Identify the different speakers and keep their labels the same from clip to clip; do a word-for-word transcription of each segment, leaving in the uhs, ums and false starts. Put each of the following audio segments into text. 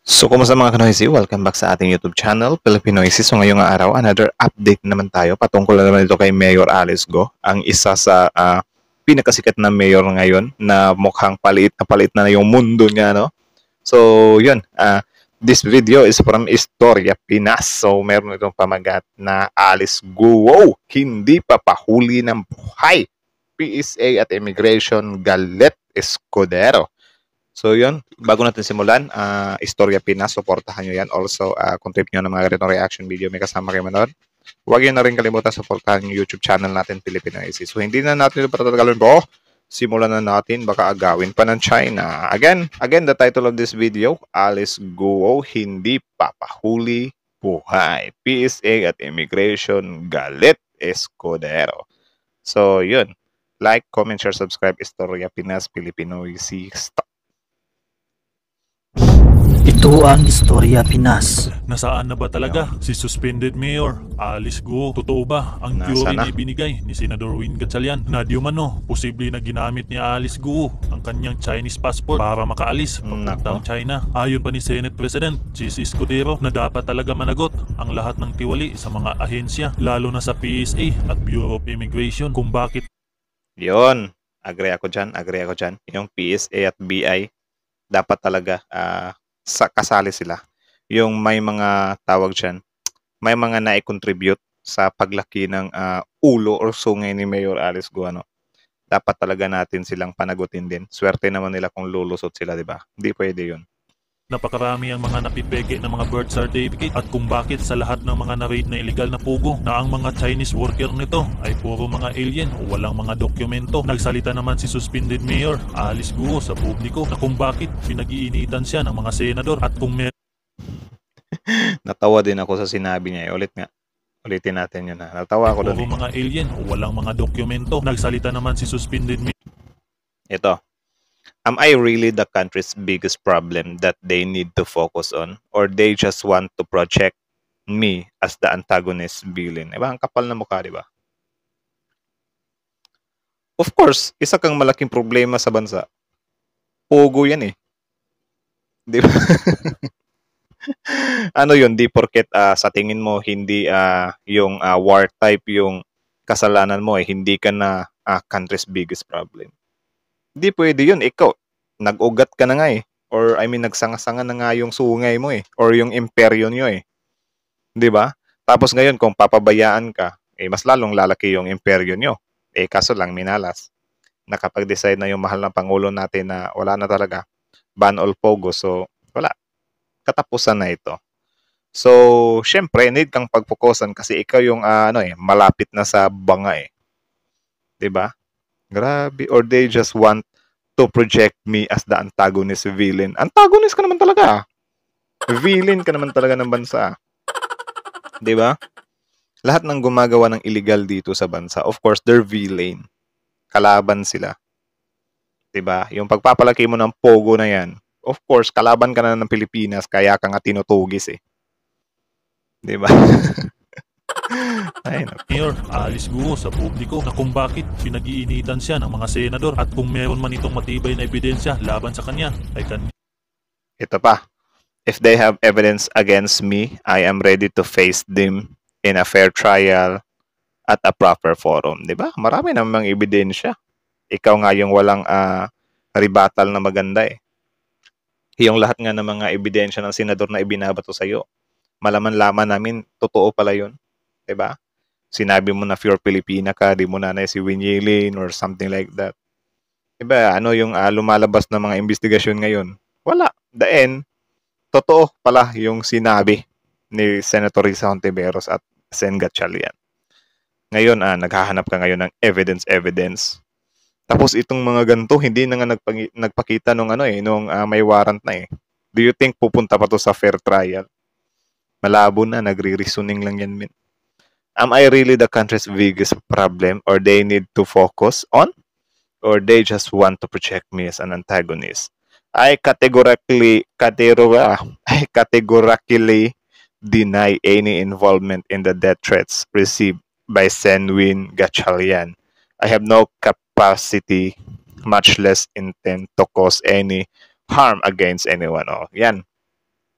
Speaker 1: So, kumusta mga Kanoisy? Welcome back sa ating YouTube channel, Pilipinoisy. So, ngayong araw, another update naman tayo. Patungkol na naman ito kay Mayor Alice Go, ang isa sa uh, pinakasikat na mayor ngayon na mukhang paliit na paliit na yung mundo niya, no? So, yun. Uh, this video is from Istorya Pinas. So, meron itong pamagat na Alice Go, hindi papahuli ng buhay. P S A at Immigration galit Escudero. So yun, bago natin simulan, uh, Istorya Pinas, supportahan nyo yan. Also, uh, kung trip nyo ng mga ganitong reaction video, may kasama kayo manood. Huwag yun na rin kalimutan supportahan yung YouTube channel natin, Pilipinoisy. So hindi na natin ito patatagalin po. Simulan na natin, baka agawin pa ng China. Again, again, the title of this video, Alice Go, hindi papahuli buhay. P S A at Immigration galit Escudero. So yun, like, comment, share, subscribe, Istorya Pinas, Pilipinoisy. Stop.
Speaker 2: Ito ang Istorya Pinas.
Speaker 3: Nasaan na ba talaga si suspended mayor Alice Go? Totoo ba ang
Speaker 1: Nasa
Speaker 3: theory
Speaker 1: na?
Speaker 3: na ibinigay ni Senador Win Gatchalian na di umano posible na ginamit ni Alice Go ang kanyang Chinese passport para makaalis papuntang China? Ayon pa ni Senate President Chis Escudero na dapat talaga managot ang lahat ng tiwali sa mga ahensya, lalo na sa P S A at Bureau of Immigration, kung bakit.
Speaker 1: Yun, agree ako dyan, agree ako dyan. Yung P S A at B I, dapat talaga uh, sa kasali sila. Yung may mga tawag dyan, may mga na-contribute sa paglaki ng uh, ulo or sungay ni Mayor Alice Go. Ano? Dapat talaga natin silang panagutin din. Swerte naman nila kung lulusot sila, di ba? Hindi pwede yun.
Speaker 3: Napakarami ang mga napipeke ng mga birth certificate at kung bakit sa lahat ng mga na-rate na illegal na pugo na ang mga Chinese worker nito ay puro mga alien o walang mga dokumento. Nagsalita naman si suspended mayor Alice Go sa publiko na kung bakit pinag-iinitan siya ng mga senador at kung may...
Speaker 1: Natawa din ako sa sinabi niya. Ulit nga. Ulitin natin yun. Ha? Natawa ako doon.
Speaker 3: Puro mga alien o walang mga dokumento. Nagsalita naman si suspended mayor.
Speaker 1: Ito. Am I really the country's biggest problem that they need to focus on? Or they just want to project me as the antagonist villain? Diba? Ang kapal na mukha, diba? Of course, isa kang malaking problema sa bansa. Pogo yan eh. Diba? Ano yun? Di porket uh, sa tingin mo hindi uh, yung uh, war type yung kasalanan mo eh. Hindi ka na uh, country's biggest problem. Hindi pwede yun. Ikaw, nag-ugat ka na nga eh. Or I mean, nagsanga-sanga na nga yung sungay mo eh. Or yung imperyo nyo eh. Di ba? Tapos ngayon, kung papabayaan ka, eh, mas lalong lalaki yung imperyo nyo. Eh, kaso lang, minalas. Nakapag-decide na yung mahal ng Pangulo natin na wala na talaga. Ban all pogo. So, wala. Katapusan na ito. So, syempre, need kang pagpokusan kasi ikaw yung uh, ano eh, malapit na sa banga eh. Di ba? Grabe. Or they just want to project me as the antagonist villain. Antagonist ka naman talaga. Villain ka naman talaga ng bansa. Diba? Lahat ng gumagawa ng illegal dito sa bansa, of course, they're villain. Kalaban sila. Diba? Yung pagpapalaki mo ng pogo na yan, of course, kalaban ka na ng Pilipinas, kaya ka nga tinutugis eh. Diba? Ay,
Speaker 3: Mayor Alice Go sa publiko na kung bakit pinag-iinitan siya ng mga senador at kung meron man itong matibay na ebidensya laban sa kanya ay kanya.
Speaker 1: Ito pa. If they have evidence against me, I am ready to face them in a fair trial at a proper forum. Diba? Marami namang ebidensya. Ikaw nga yung walang uh, rebuttal na maganda eh. Yung lahat nga ng mga ebidensya ng senador na ibinabato sa'yo, malaman-laman namin, totoo pala yun. Diba? Sinabi mo na pure Pilipina ka, di mo nanay si Winyilin or something like that. Diba? Ano yung uh, lumalabas na mga investigasyon ngayon? Wala. The end, totoo pala yung sinabi ni Senator Risa Hontiveros at Sen Gatchalian. Ngayon, ah, naghahanap ka ngayon ng evidence-evidence. Tapos itong mga ganito, hindi na nga nagpag- nagpakita nung, ano, eh, nung uh, may warrant na eh. Do you think pupunta pa to sa fair trial? Malabo na, nagre-reasoning lang yan, min. Am I really the country's biggest problem or they need to focus on? Or they just want to project me as an antagonist? I categorically, categor- I categorically deny any involvement in the death threats received by Sen Win Gatchalian. I have no capacity, much less intent to cause any harm against anyone. Oh, yan.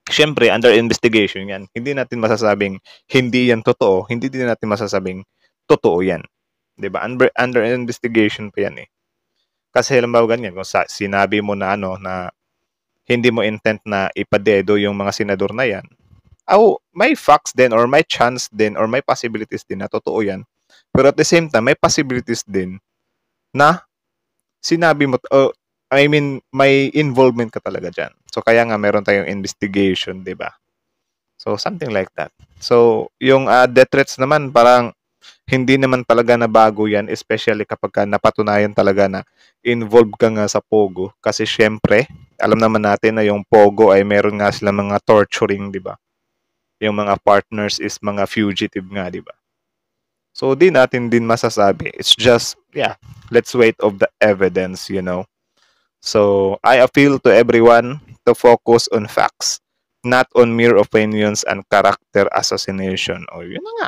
Speaker 1: Siyempre, under investigation yan. Hindi natin masasabing hindi yan totoo. Hindi din natin masasabing totoo yan. Diba? Under, under investigation pa yan eh. Kasi halimbawa ganyan, kung sa, sinabi mo na ano, na hindi mo intent na ipadedo yung mga senador na yan, oh, may facts din or may chance din or may possibilities din na totoo yan. Pero at the same time, may possibilities din na sinabi mo, oh, I mean, may involvement ka talaga dyan. So, kaya nga meron tayong investigation, di ba? So, something like that. So, yung uh, death threats naman, parang hindi naman talaga na bago yan, especially kapag ka napatunayan talaga na involved ka nga sa Pogo. Kasi syempre, alam naman natin na yung Pogo ay meron nga sila mga torturing, di ba? Yung mga partners is mga fugitive nga, di ba? So, di natin din masasabi. It's just, yeah, let's wait of the evidence, you know. So, I appeal to everyone to focus on facts, not on mere opinions and character assassination. O, yun na nga.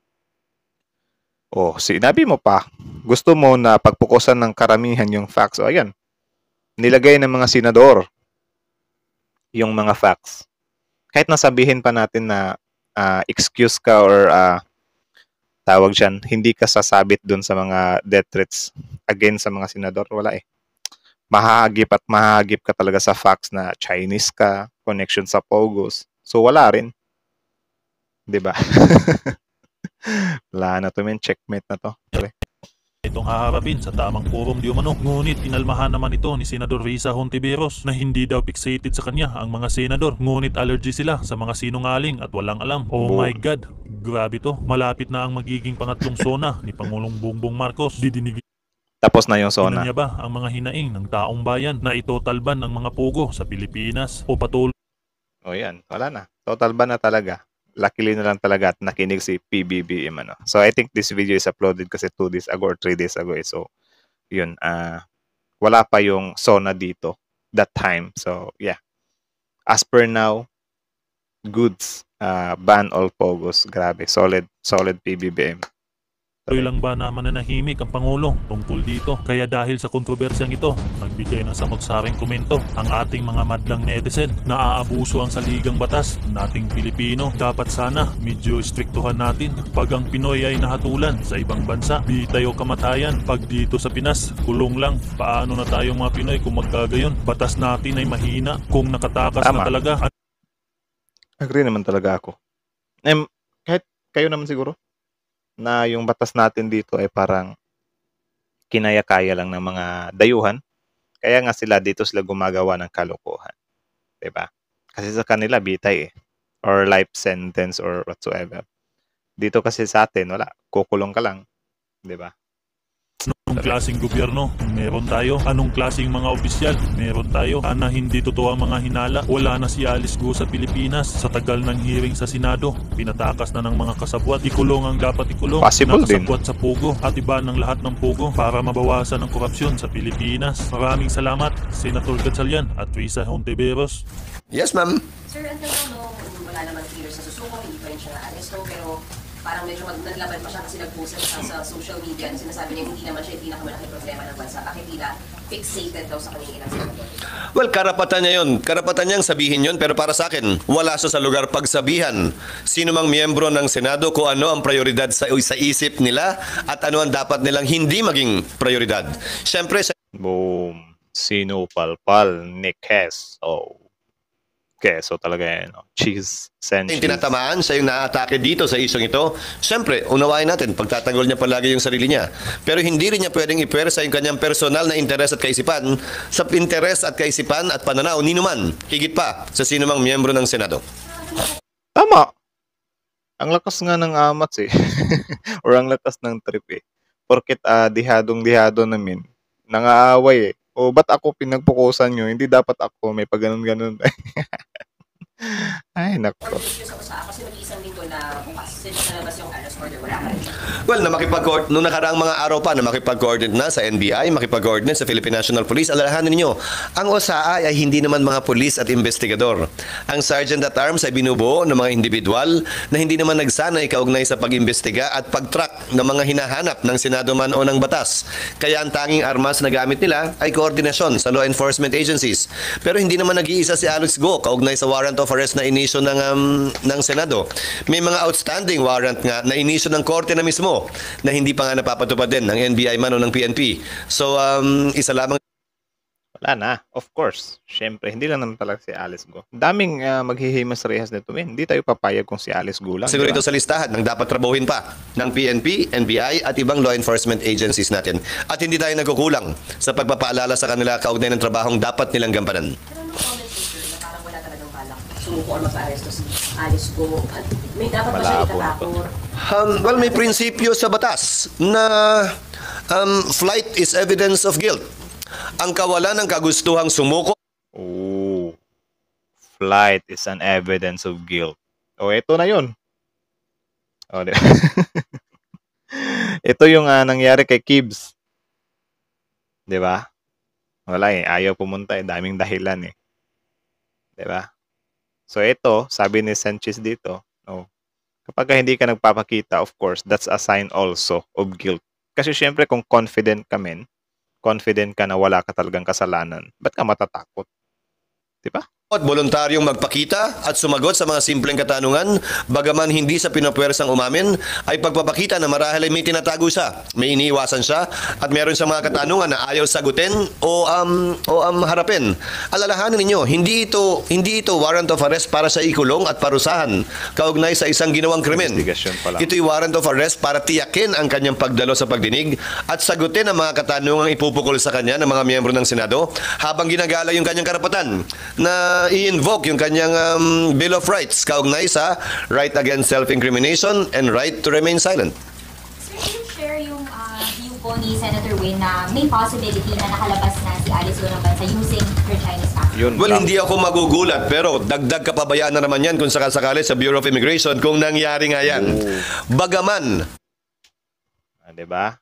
Speaker 1: O, sinabi mo pa, gusto mo na pagpukusan ng karamihan yung facts. O, ayan. Nilagay ng mga senador yung mga facts. Kahit nasabihin pa natin na uh, excuse ka or uh, tawag dyan, hindi ka sasabit dun sa mga death threats against sa mga senador. Wala eh. Mahahagip at mahahagip ka talaga sa facts na Chinese ka, connection sa Pogos. So, wala rin. Diba? Wala na to, men. Checkmate na to. Okay.
Speaker 3: Itong haharapin sa tamang forum di umano. Ngunit inalmahan naman ito ni Senador Risa Hontiveros na hindi daw fixated sa kanya ang mga senador. Ngunit allergy sila sa mga sinungaling at walang alam. Oh
Speaker 1: Boom.
Speaker 3: my God, grabe to. Malapit na ang magiging pangatlong sona ni Pangulong Bongbong Marcos. Didinigin
Speaker 1: Tapos na yung zona.
Speaker 3: niya ba ang mga hinaing ng taong bayan na itotalban ang mga Pogo sa Pilipinas o patuloy?
Speaker 1: O yan, wala na. Total ban na talaga. Luckily na lang talaga at nakinig si P B B M. Ano. So, I think this video is uploaded kasi two days ago or three days ago. Eh. So, yun. Uh, wala pa yung zona dito that time. So, yeah. As per now, goods. Uh, ban all Pogos. Grabe. Solid. Solid P B B M.
Speaker 3: Tuloy lang ba na mananahimik ang Pangulo tungkol dito? Kaya dahil sa kontrobersyang ito, nagbigay ng samot-saring komento ang ating mga madlang netizen na aabuso ang saligang batas nating Pilipino. Dapat sana medyo striktuhan natin pag ang Pinoy ay nahatulan sa ibang bansa. Di tayo kamatayan. Pag dito sa Pinas, kulong lang. Paano na tayong mga Pinoy kung magkagayon? Batas natin ay mahina kung nakatakas
Speaker 1: Tama.
Speaker 3: na talaga.
Speaker 1: Agree naman talaga ako. Um, kahit kayo naman siguro na yung batas natin dito ay parang kinaya-kaya lang ng mga dayuhan. Kaya nga sila dito sila gumagawa ng kalokohan. Diba? Kasi sa kanila bitay eh. Or life sentence or whatsoever. Dito kasi sa atin, wala. Kukulong ka lang. Diba?
Speaker 3: Anong klaseng gobyerno? Meron tayo. Anong klaseng mga opisyal? Meron tayo. Ana hindi totoo ang mga hinala. Wala na si Alice Guo sa Pilipinas. Sa tagal ng hearing sa Senado, pinatakas na ng mga kasabwat. Ikulong ang dapat ikulong.
Speaker 1: Possible din.
Speaker 3: Nakasabwat sa Pogo at iba ng lahat ng Pogo para mabawasan ang korupsyon sa Pilipinas. Maraming salamat, Senator Gatchalian at Risa Hontiveros.
Speaker 4: Yes, ma'am.
Speaker 5: Sir, until now, no, wala naman clear sa susuko, hindi pa rin siya na-aresto, pero parang medyo mag- naglaban pa siya kasi nag-post siya sa social media na sinasabi niya hindi naman siya yung pinakamalaking problema ng bansa. Bakit tila fixated daw sa kanyang ilang senador?
Speaker 4: Well, karapatan niya yun. Karapatan niyang sabihin yun, pero para sa akin, wala siya sa lugar pagsabihan. Sino mang miyembro ng Senado kung ano ang prioridad sa, sa isip nila at ano ang dapat nilang hindi maging prioridad. Siyempre, sa
Speaker 1: Boom. Sino palpal. Nick Hess. Oh. Keso talaga yan. No? Cheese. Sand
Speaker 4: yung
Speaker 1: cheese.
Speaker 4: tinatamaan, siya yung naatake dito sa isyong ito, siyempre, unawain natin, pagtatanggol niya palagi yung sarili niya. Pero hindi rin niya pwedeng ipwersa yung kanyang personal na interes at kaisipan sa interes at kaisipan at pananaw ni numan, higit pa sa sino mang miyembro ng Senado.
Speaker 1: Tama. Ang lakas nga ng amats eh. Or ang lakas ng trip eh. Porket uh, dihadong-dihado namin. Nangaaway eh. O ba't ako pinagpukusan nyo? Hindi dapat ako. May pag ganun-ganun. Ay, Ay, nako.
Speaker 5: Sa usaha kasi mag-iisang linggo na bukas. Since nalabas yung arrest order, wala ka rin.
Speaker 4: Well, na makipag noong nakaraang mga araw pa na makipag-coordinate na sa N B I, makipag-coordinate sa Philippine National Police, alalahanin ninyo, ang O S A I ay hindi naman mga pulis at investigador. Ang Sergeant at Arms ay binubuo ng mga individual na hindi naman nagsanay kaugnay sa pag-imbestiga at pag-track ng mga hinahanap ng Senado man o ng batas. Kaya ang tanging armas na gamit nila ay koordinasyon sa law enforcement agencies. Pero hindi naman nag-iisa si Alex Go kaugnay sa warrant of arrest na inisyo ng, um, ng Senado. May mga outstanding warrant nga na inisyo ng korte na mismo na hindi pa nga napapatupad din ng N B I man o ng P N P. So, um, isa lamang.
Speaker 1: Wala na, of course. Siyempre, hindi lang naman talaga si Alice Go. Daming uh, maghihimas rehas nito, men. Hindi tayo papayag kung si Alice Go lang.
Speaker 4: Siguro
Speaker 1: diba?
Speaker 4: ito sa listahan ng dapat trabahuin pa ng P N P, N B I at ibang law enforcement agencies natin. At hindi tayo nagkukulang sa pagpapaalala sa kanila kaugnay ng trabahong dapat nilang gampanan.
Speaker 5: Pero anong comment teacher na parang wala talagang balak sumuko or mag-aresto si Alice Go? At may dapat ba siya
Speaker 1: Malabo na to.
Speaker 5: itatakor?
Speaker 4: Um, well, may prinsipyo sa batas na um, flight is evidence of guilt. Ang kawalan ng kagustuhang sumuko.
Speaker 1: Oh, flight is an evidence of guilt. O, ito na yun. O, di- ito yung uh, nangyari kay Kibbs. Di ba? Wala eh. Ayaw pumunta eh. Daming dahilan eh. Di ba? So, ito, sabi ni Sanchez dito, oh, kapag hindi ka nagpapakita, of course, that's a sign also of guilt. Kasi syempre, kung confident ka men, confident ka na wala ka talagang kasalanan, ba't ka matatakot? Diba?
Speaker 4: At voluntaryong magpakita at sumagot sa mga simpleng katanungan, bagaman hindi sa pinapwersang umamin, ay pagpapakita na marahil ay may tinatago siya, may iniiwasan siya, at meron siyang mga katanungan na ayaw sagutin o um, o um, harapin. Alalahanin ninyo, hindi ito hindi ito warrant of arrest para sa ikulong at parusahan kaugnay sa isang ginawang krimen.
Speaker 1: Investigation pa lang.
Speaker 4: Ito'y warrant of arrest para tiyakin ang kanyang pagdalo sa pagdinig at sagutin ang mga katanungang ipupukol sa kanya ng mga miyembro ng Senado habang ginagala yung kanyang karapatan na i-invoke yung kanyang um, Bill of Rights kaugnay sa right against self-incrimination and right to remain silent.
Speaker 6: Sir, can you share yung uh, view po ni Senator Win na may possibility na nakalabas na si Alice Go ng bansa using her Chinese passport?
Speaker 1: Yun
Speaker 4: Well,
Speaker 1: lang.
Speaker 4: hindi ako magugulat pero dagdag kapabayaan na naman yan kung sakasakali sa Bureau of Immigration kung nangyari nga yan. Bagaman,
Speaker 1: Ah, diba?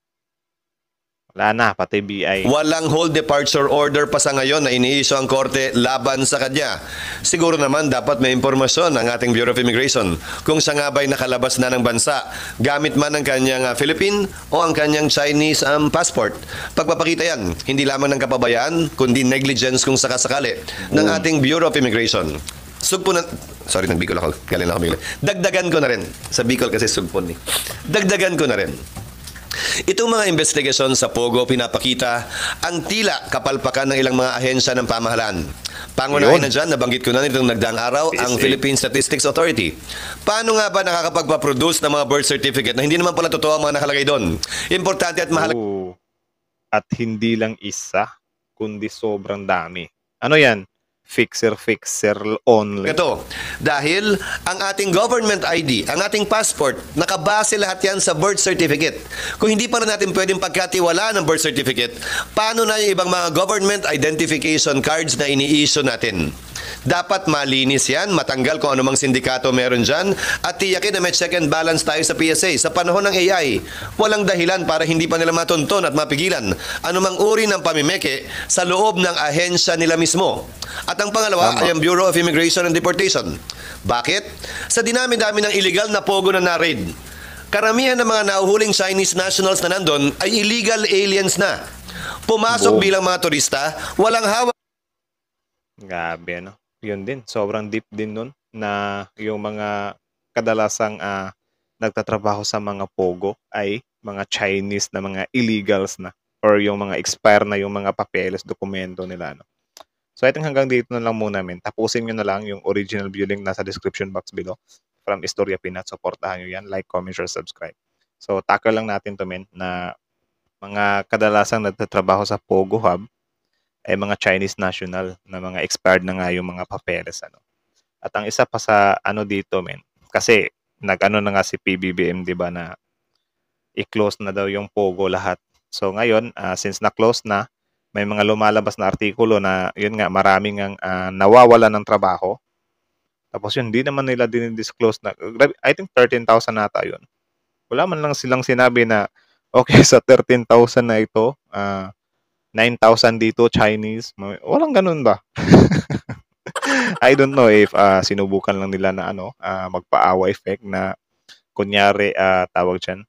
Speaker 1: Wala na, pati B I.
Speaker 4: walang hold departure order pa sa ngayon na iniisyo ang korte laban sa kanya. Siguro naman dapat may impormasyon ang ating Bureau of Immigration kung siya nga ba'y nakalabas na ng bansa gamit man ang kanyang uh, Philippine o ang kanyang Chinese um, passport. Pagpapakita yan, hindi lamang ng kapabayaan kundi negligence kung sakasakali ng ating Bureau of Immigration. Sugpo na... Sorry, nag-Bicol ako. Galing ako Bicol. Dagdagan ko na rin. Sa Bicol kasi sugpon ni. Dagdagan ko na rin. Itong mga investigasyon sa Pogo pinapakita ang tila kapalpakan ng ilang mga ahensya ng pamahalaan. Pangunahin
Speaker 1: Yun.
Speaker 4: na dyan, nabanggit ko na nitong nagdaang araw, ang
Speaker 1: P S A.
Speaker 4: Philippine Statistics Authority. Paano nga ba nakakapagpaproduce ng mga birth certificate na hindi naman pala totoo ang mga nakalagay doon? Importante at mahalaga.
Speaker 1: Oo. At hindi lang isa, kundi sobrang dami. Ano yan? Fixer, fixer only.
Speaker 4: Ito, dahil ang ating government I D, ang ating passport, nakabase lahat yan sa birth certificate. Kung hindi pa rin natin pwedeng pagkatiwala ng birth certificate, paano na yung ibang mga government identification cards na ini-issue natin? Dapat malinis yan, matanggal kung anumang sindikato meron dyan, at tiyakin na may check and balance tayo sa P S A. Sa panahon ng A I, walang dahilan para hindi pa nila matunton at mapigilan anumang uri ng pamimeke sa loob ng ahensya nila mismo. At ang pangalawa
Speaker 1: Tama.
Speaker 4: ay ang Bureau of Immigration and Deportation. Bakit? Sa dinami-dami ng illegal na pogo na na-raid, karamihan ng mga nahuhuling Chinese nationals na nandun ay illegal aliens na. Pumasok
Speaker 1: Boom.
Speaker 4: bilang mga turista, walang hawak.
Speaker 1: Grabe, ano? Yun din. Sobrang deep din nun na yung mga kadalasang ah, nagtatrabaho sa mga pogo ay mga Chinese na mga illegals na or yung mga expire na yung mga papeles, dokumento nila. No? So, I think hanggang dito na lang muna, men. Tapusin nyo na lang yung original view link nasa description box below from Historia Pinat. Supportahan nyo yan. Like, comment, share, subscribe. So, tackle lang natin to, men, na mga kadalasang nagtatrabaho sa Pogo Hub ay mga Chinese national na mga expired na nga yung mga papeles. Ano. At ang isa pa sa ano dito, men, kasi nag-ano na nga si P B B M, di ba, na i-close na daw yung Pogo lahat. So ngayon, uh, since na-close na, may mga lumalabas na artikulo na yun nga, maraming ang uh, nawawala ng trabaho Tapos yun, hindi naman nila dinidisclose na, I think thirteen thousand nata yun. Wala man lang silang sinabi na, okay, sa thirteen thousand na ito, uh, nine thousand dito, Chinese. Walang ganun ba? I don't know if uh, sinubukan lang nila na ano, uh, magpa-awa effect na kunyari, uh, tawag dyan,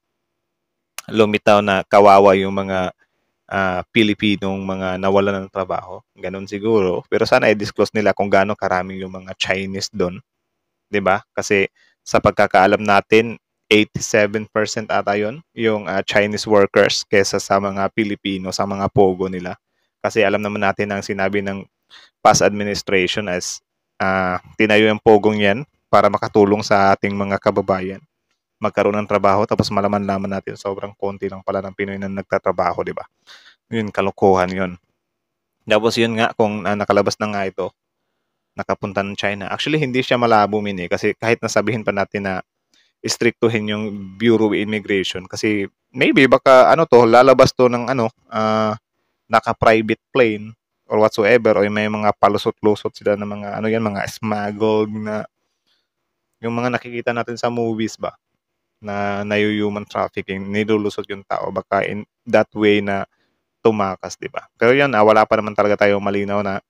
Speaker 1: lumitaw na kawawa yung mga uh, Pilipinong mga nawalan ng trabaho. Ganun siguro. Pero sana i-disclose nila kung gaano karami yung mga Chinese doon. 'Di ba? Kasi sa pagkakaalam natin, eighty-seven percent ata yun, yung uh, Chinese workers kesa sa mga Pilipino, sa mga pogo nila. Kasi alam naman natin ang sinabi ng past administration as uh, tinayo yung pogong yan para makatulong sa ating mga kababayan magkaroon ng trabaho, tapos malaman-laman natin sobrang konti lang pala ng Pinoy na nagtatrabaho, di ba? Yun, kalokohan yun. Tapos yun nga, kung uh, nakalabas na nga ito, nakapunta ng China. Actually, hindi siya malabo min eh, kasi kahit nasabihin pa natin na istriktuhin yung Bureau of Immigration, kasi maybe baka ano to, lalabas to ng ano, uh, naka-private plane or whatsoever, o may mga palusot-lusot sila ng mga ano yan, mga smuggled na yung mga nakikita natin sa movies ba, na nayo-human trafficking, nilulusot yung tao, baka in that way na tumakas, di ba? Pero yan, ah, wala pa naman talaga tayong malinaw na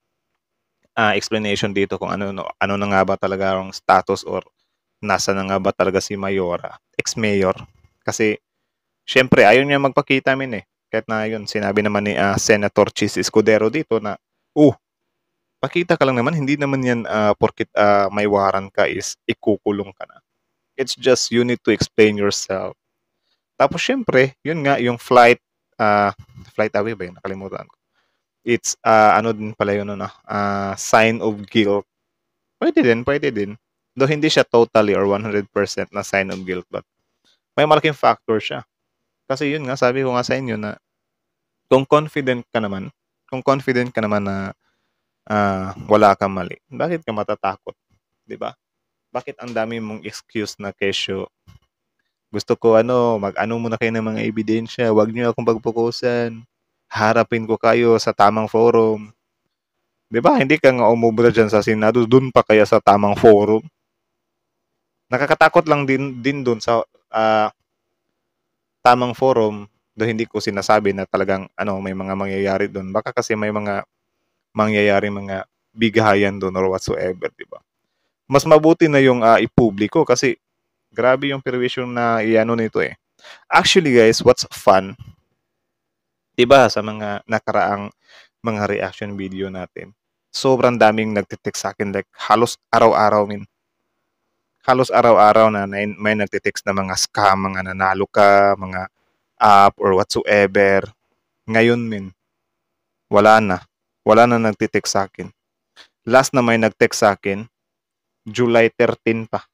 Speaker 1: uh, explanation dito kung ano, no, ano na nga ba talaga ang status or nasa na nga ba talaga si Mayora, ex-mayor. Kasi, syempre, ayaw niya magpakita min eh. Kahit na yun, sinabi naman ni uh, Senator Chis Escudero dito na, uh, pakita ka lang naman, hindi naman yan uh, porkit uh, may warrant ka is ikukulong ka na. It's just you need to explain yourself. Tapos syempre, yun nga, yung flight, uh, flight away ba yun? Nakalimutan ko. It's, uh, ano din pala yun, ano, uh, sign of guilt. Pwede din, pwede din. Though hindi siya totally or one hundred percent na sign of guilt, but may malaking factor siya. Kasi yun nga, sabi ko nga sa inyo na kung confident ka naman, kung confident ka naman na uh, wala kang mali, bakit ka matatakot? Diba? Bakit ang dami mong excuse na kesyo? Gusto ko ano, mag-ano muna kayo ng mga ebidensya. Huwag niyo akong pagpukusan. Harapin ko kayo sa tamang forum. 'Di ba? Hindi ka nga umubra dyan sa Senado, dun pa kaya sa tamang forum. Nakakatakot lang din din dun sa uh, tamang forum, do hindi ko sinasabi na talagang ano, may mga mangyayari doon. Baka kasi may mga mangyayari mga bigahayan doon or whatsoever, 'di ba? Mas mabuti na yung uh, ipubliko kasi grabe yung perwisyon na iano nito eh. Actually guys, what's fun, diba sa mga nakaraang mga reaction video natin, sobrang daming nagtitext sa akin, like halos araw-araw min. Halos araw-araw na may, may nagtitext na mga scam, mga nanalo ka, mga app or whatsoever. Ngayon min, wala na. Wala na nagtitext sa akin. Last na may nagtext sa akin, July thirteenth pa.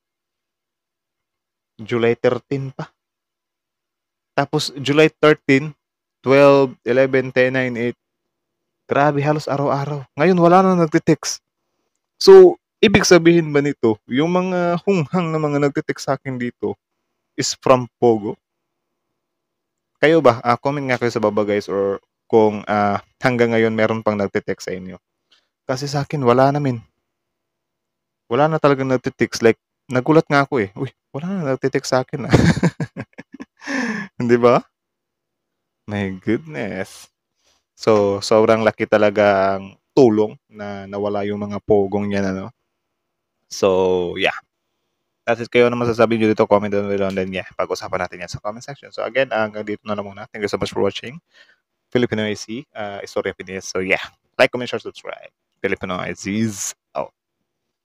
Speaker 1: July thirteenth pa. Tapos July thirteenth, twelve, eleven, ten, nine, eight. Grabe, halos araw-araw. Ngayon wala na nagte-text. So, ibig sabihin ba nito, yung mga hunghang na mga nagte-text sa akin dito is from Pogo? Kayo ba? Uh, comment nga kayo sa baba guys, or kung uh, hanggang ngayon meron pang nagte-text sa inyo. Kasi sa akin wala namin. Wala na talagang nagtitext. Like, nagulat nga ako eh. Uy, wala na nagtitext sa akin ah. Hindi ba? My goodness. So, sobrang laki talagang tulong na nawala yung mga pogong niya, ano? So, yeah. That's it. Kayo na masasabi nyo dito, comment down below, and then yeah, pag-usapan natin yan sa comment section. So, again, hanggang dito na lang muna. Thank you so much for watching Filipino I C, uh, Istorya Pinis. So, yeah. Like, comment, share, subscribe. Filipino I Cs.